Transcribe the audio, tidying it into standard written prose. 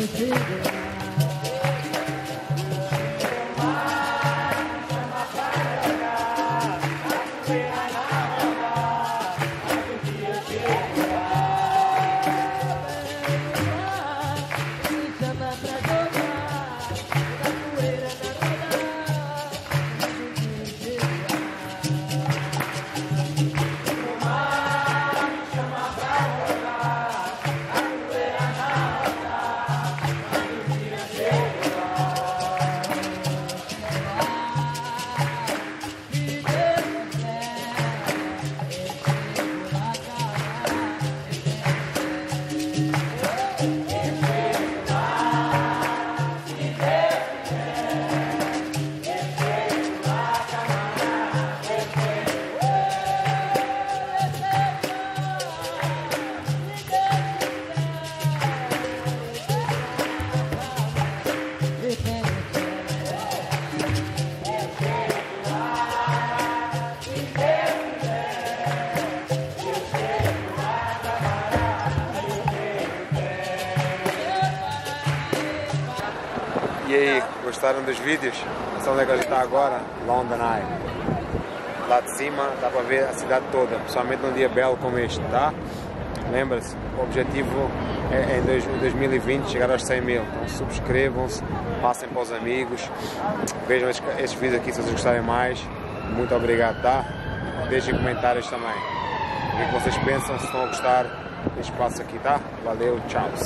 E aí, gostaram dos vídeos? Essa onde é que a gente está agora? London Eye. Lá de cima dá para ver a cidade toda, principalmente num dia belo como este, tá? Lembra-se, o objetivo é em 2020 chegar aos 100 mil. Então subscrevam-se, passem para os amigos, vejam estes vídeos aqui se vocês gostarem mais. Muito obrigado, tá? Deixem comentários também. O que vocês pensam, se estão a gostar deste espaço aqui, tá? Valeu, tchau!